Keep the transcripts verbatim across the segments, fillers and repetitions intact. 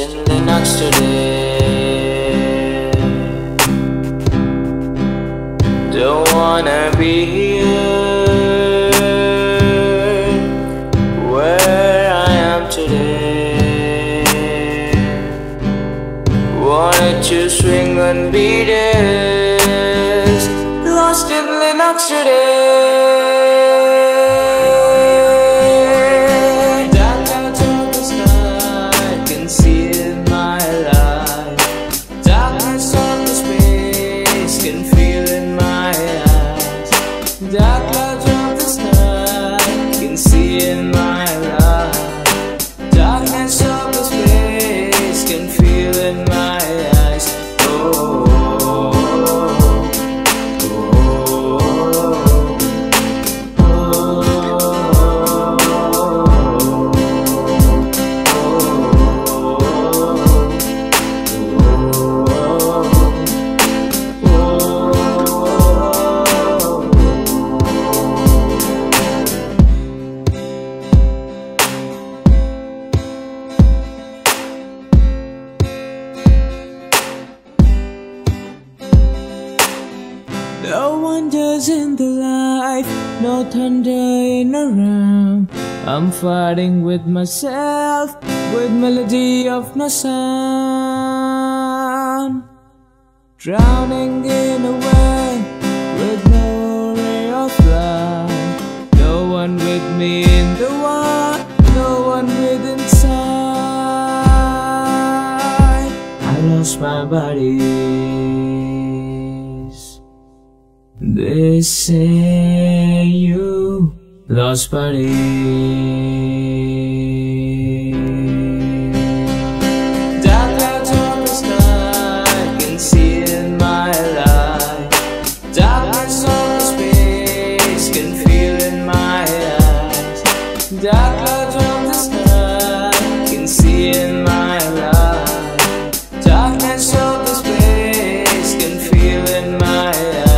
in Linux today. Don't wanna be here where I am today. Wanted to swing on beaters, lost in Linux today. Dark clouds of the sky can see in my life. Darkness of the space can feel in my eyes. Oh, oh, oh, no wonders in the life, no thunder in around. I'm fighting with myself, with melody of no sound. Drowning in a well, with no ray of light. No one with me in the water, no one with inside. I lost my body. They say you lost body. Dark clouds of the sky can see in my life. Darkness of the space can feel in my eyes. Dark clouds of the sky can see in my life. Darkness of the space can feel in my eyes.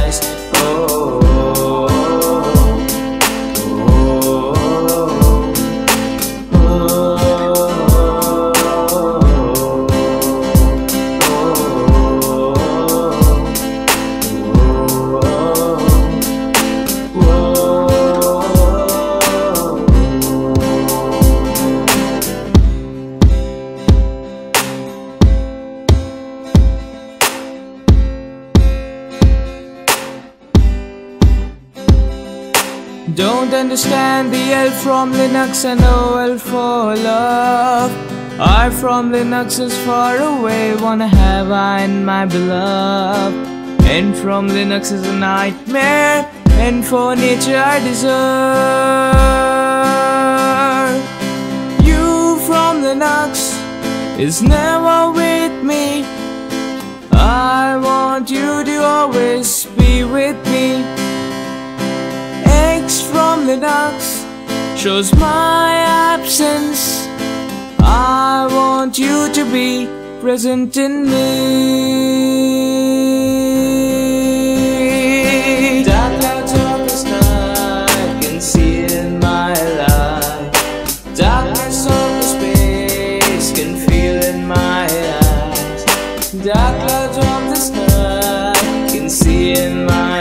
Don't understand the L from Linux and O L for love. I from Linux is far away, wanna have I in my beloved. N from Linux is a nightmare, and for nature I deserve. U from Linux is never with me. I want you to always be with me. X from Linux shows my absence. I want you to be present in me. Dark clouds of the sky can see in my life. Darkness of the space can feel in my eyes. Dark clouds of the sky can see in my